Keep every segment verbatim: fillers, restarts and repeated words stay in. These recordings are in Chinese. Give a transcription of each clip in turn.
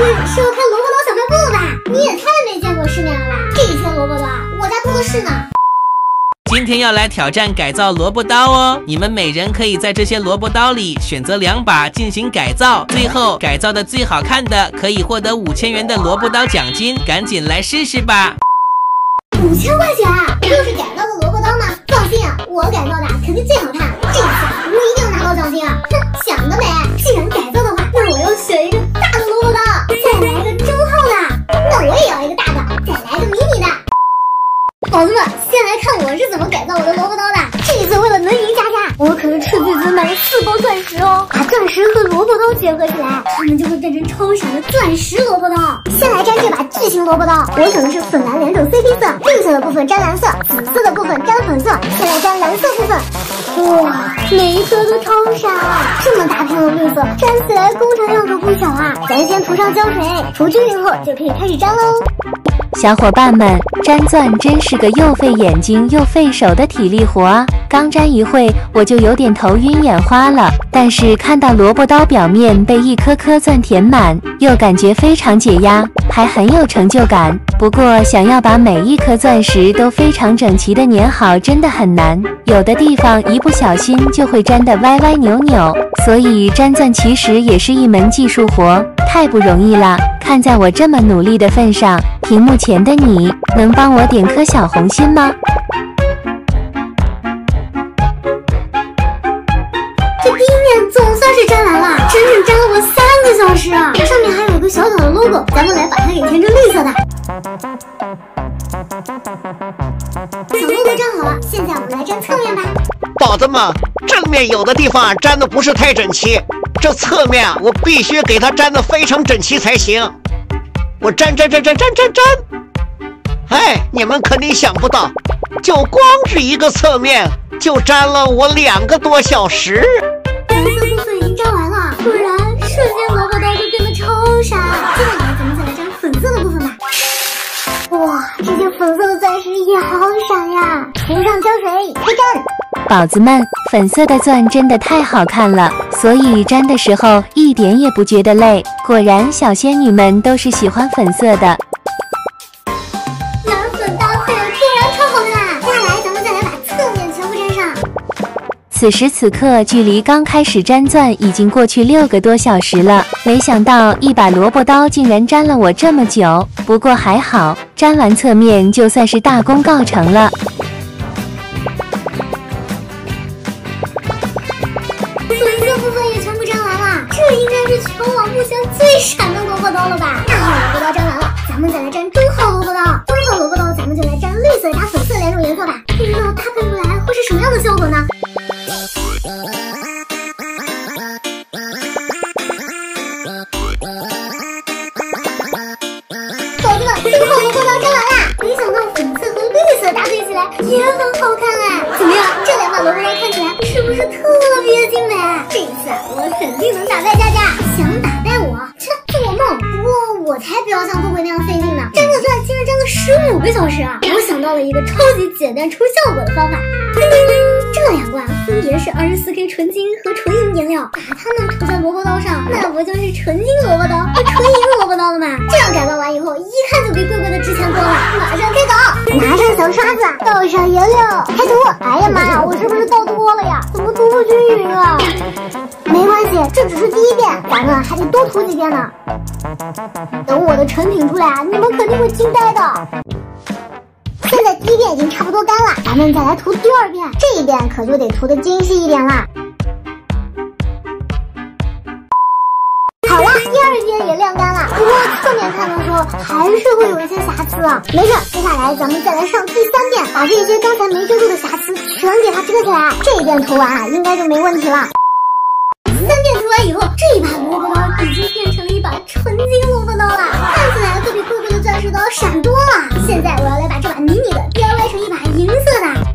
会是要开萝卜刀小卖部了吧？你也太没见过世面了吧！这些萝卜刀啊，我家多的是呢。 今天要来挑战改造萝卜刀哦！你们每人可以在这些萝卜刀里选择两把进行改造，最后改造的最好看的可以获得五千元的萝卜刀奖金，赶紧来试试吧！ 五千块钱啊！又是改造的萝卜刀吗？放心啊，我改造的肯定最好看，这次我一定要拿到奖金啊！哼，想得美！既然改造的话，那我要选一个大的萝卜刀，再来一个中号的，那我也要一个大的，再来个迷你的。宝子们，先来看我是怎么改造我的萝卜刀的。这一次为了能赢佳佳，我可是斥巨资买了四包钻石哦，把钻石和萝卜刀结合起来，它们就会变成超闪的钻石萝卜刀。先来粘这把巨型萝卜刀，我选的是粉蓝两种 C P 色，绿色的部分粘蓝色，紫色的部分粘粉色。先来粘蓝色部分，哇，每一颗都超闪啊！这么大片的绿色，粘起来工程量可不小啊。咱先涂上胶水，涂均匀后就可以开始粘喽。 小伙伴们，粘钻真是个又费眼睛又费手的体力活啊！刚粘一会，我就有点头晕眼花了。但是看到萝卜刀表面被一颗颗钻填满，又感觉非常解压，还很有成就感。不过，想要把每一颗钻石都非常整齐的粘好，真的很难。有的地方一不小心就会粘得歪歪扭扭，所以粘钻其实也是一门技术活，太不容易了。看在我这么努力的份上，屏幕前的你能帮我点颗小红心吗？ 这第一面总算是粘完了，整整粘了我三个小时啊！上面还有一个小小的 logo， 咱们来把它给填成绿色的。小 logo 粘好了，现在我们来粘侧面吧。 宝子们，正面有的地方粘的不是太整齐，这侧面我必须给它粘的非常整齐才行。我粘粘粘粘粘粘粘，哎，你们肯定想不到，就光是一个侧面就粘了我两个多小时。 蓝色部分已经粘完了，果然瞬间萝卜刀就变得超闪。接下来咱们再来粘粉色的部分吧。哇，这些粉色的钻石也好闪呀！涂上胶水，开粘。 宝子们，粉色的钻真的太好看了，所以粘的时候一点也不觉得累。果然，小仙女们都是喜欢粉色的。 蓝粉搭配果然超好看。接下来咱们再来把侧面全部粘上。 此时此刻，距离刚开始粘钻已经过去六个多小时了。没想到一把萝卜刀竟然粘了我这么久，不过还好，粘完侧面就算是大功告成了。 粉色部分也全部粘完了，这应该是全网目前最闪的萝卜刀了吧？大号萝卜刀粘完了，咱们再来粘中号萝卜刀。中号萝卜刀咱们就来粘绿色加粉色两种颜色吧，不知道搭配出来会是什么样的效果呢？宝子们，中号萝卜刀粘完啦！没想到粉色和绿色搭配起来也很好看哎，怎么样？这两把萝卜刀看起来是不是特别精美？这一次我肯定能打败佳佳，想打败我，切，做梦！不过我才不要像慧慧那样费劲呢，粘个钻竟然粘了十五个小时啊！我想到了一个超级简单出效果的方法，叮叮叮，这两罐分别是二十四 K 纯金和纯银颜料，把它们涂在萝卜刀上，那不就是纯金萝卜刀和纯银萝卜刀了吗？这样改造完以后，一看就比贵贵的值钱多了。马上开搞，拿上小刷子，倒上颜料，开涂。哎呀妈呀，我是不是倒多了呀？怎么涂不均匀啊？没关系，这只是第一遍，咱们还得多涂几遍呢。等我的成品出来啊，你们肯定会惊呆的。现在第一遍已经差不多干了，咱们再来涂第二遍，这一遍可就得涂得精细一点啦。好了，第二遍也晾干了，不过侧面看的时候还是会有一些瑕疵啊。没事，接下来咱们再来上第三遍，把这些刚才没遮住的瑕疵全给它遮起来。这一遍涂完啊，应该就没问题了。三遍涂完以后，这一把萝卜刀已经变成了一把纯金萝卜刀了，看起来可比贵贵的钻石刀闪多了。现在我要来把这把迷你的 D I Y 成一把银色的。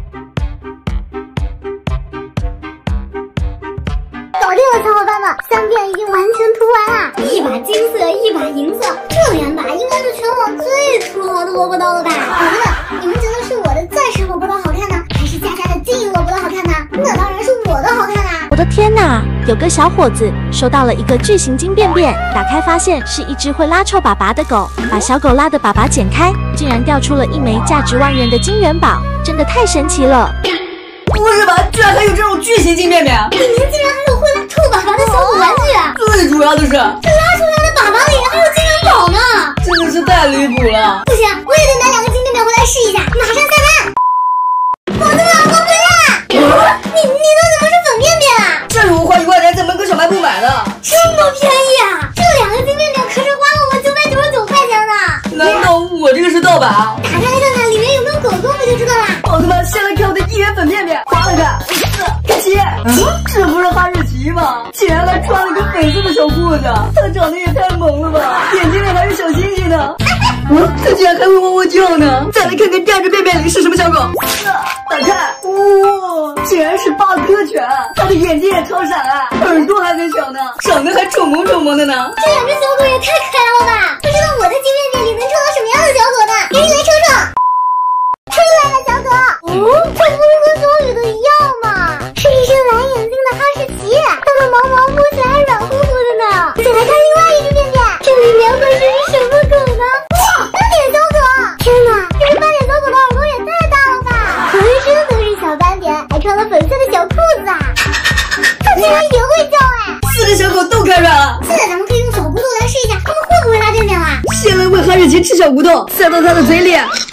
搞定了，小伙伴们，三遍已经完全涂完了，一把金色，一把银色，这两把应该是全网最土豪的萝卜刀了吧？宝子们，你们觉得是我的钻石萝卜刀好看呢，还是佳佳的金银萝卜刀好看呢？那当然是我的好看啊！ 我的天哪， 有个小伙子收到了一个巨型金便便，打开发现是一只会拉臭粑粑的狗，把小狗拉的粑粑剪开，竟然掉出了一枚价值万元的金元宝，真的太神奇了！ 不是吧？居然还有这种巨型金便便！ 里面竟然还有会拉臭粑粑的小狗玩具！ 最主要的是， 这拉出来的粑粑里还有金元宝呢！ 真的是太离谱了！ 不行，我也得拿两个金便便回来试一下，马上下单！宝子们，我回来！你你那怎么是粉便便啊？ 这是我花一块钱在门口小卖部买的， 这么便宜啊！这两个金便便可是花了我九百九十九块钱呢！ 难道我这个是盗版？ 打开来看看里面有没有狗狗，不就知道了。 宝子们，先来看我的一元粉便便，划了看，四、七，这不是哈士奇吗？竟然还穿了个粉色的小裤子，它长得也太萌了吧！眼睛里还有小星星呢，嗯，它竟然还会汪汪叫呢！再来看看第二只便便里是什么小狗，打开，哇，竟然是八哥犬，它的眼睛也超闪啊，耳朵还很小呢，长得还丑萌丑萌的呢。 这两只小狗也太可爱了吧！不知道我的金便便里能抽到什么样的小狗呢？赶紧来抽抽！出来了，小狗！哦，这不是和小雨的一样吗？是一只蓝眼睛的哈士奇，它的毛毛摸起来还软乎乎的呢。再来看另外一只便便，这里面会是什么狗呢？哇，斑点小狗！天哪，这只斑点小狗的耳朵也太大了吧！浑身都是小斑点，还穿了粉色的小裤子啊！它竟然也会叫哎！ 四只小狗都开软了， 现在咱们可以用小骨头来试一下，它们会不会拉便便啦？ 先来喂哈士奇吃小骨头，塞到它的嘴里。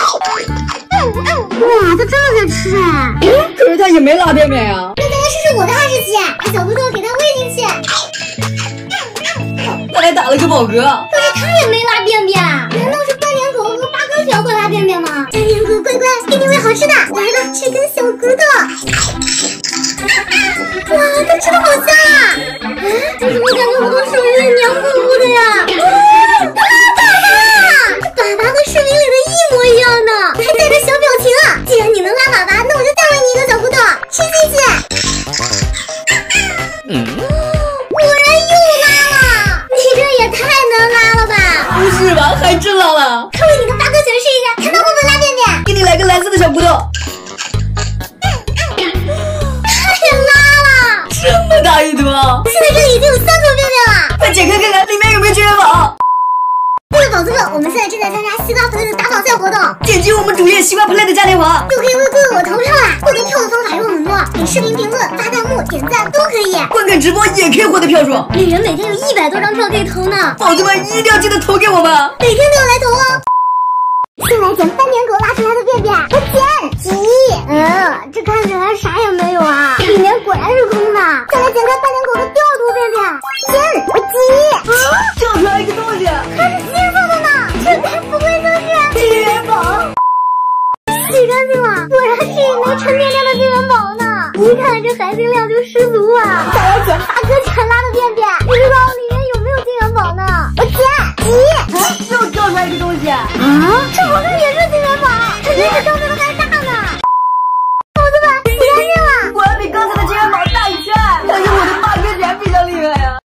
哇，它真的在吃哎！ 可是它也没拉便便呀。 那咱来试试我的哈士奇，把小骨头给它喂进去。 它还打了个饱嗝， 可是它也没拉便便，难道是斑点狗和八哥犬会拉便便吗？斑点狗乖乖，给你喂好吃的，来吧，吃根小骨头。哇，它吃的好香啊！哎，怎么感觉我的手有点黏糊糊的呀？啊，粑粑！这粑粑和视频里的一模一样呢，还带着小表情啊！既然你能拉粑粑，那我就再喂你一个小骨头，吃进去。嗯，果然又拉了，你这也太能拉了吧？ 不是吧？还真拉了！ 快喂你的八哥犬试一下，看它会不会拉便便。 给你来个蓝色的小骨头。这么大一坨， 现在这里已经有三坨便便了， 快解开看看里面有没有金元宝。 为了宝子们，我们现在正在参加西瓜 play 的打榜赛活动， 点击我们主页西瓜 play 的嘉年华， 就可以为贵我投票啦！获得票的方法有很多，给视频评论、发弹幕、点赞都可以， 观看直播也可以获得票数， 每人每天有一百多张票可以投呢。 宝子们一定要记得投给我们， 每天都要来投哦。先来捡斑点狗拉出来的便便，我捡挤，嗯，这看起来啥也没有啊，里面果然是空的。再来捡开斑点狗的第二坨便便，捡我挤， 啊，掉出来一个东西， 还是金色的呢，这该不会就是金元宝？ 洗干净了，果然是一枚沉甸甸的金元宝呢，一看这含金量就十足啊。再来捡八哥犬拉的便便，不知道里面有没有金元宝呢？我捡挤， 又掉出来一个东西， 啊，这好像也是金元宝，肯定是刚才的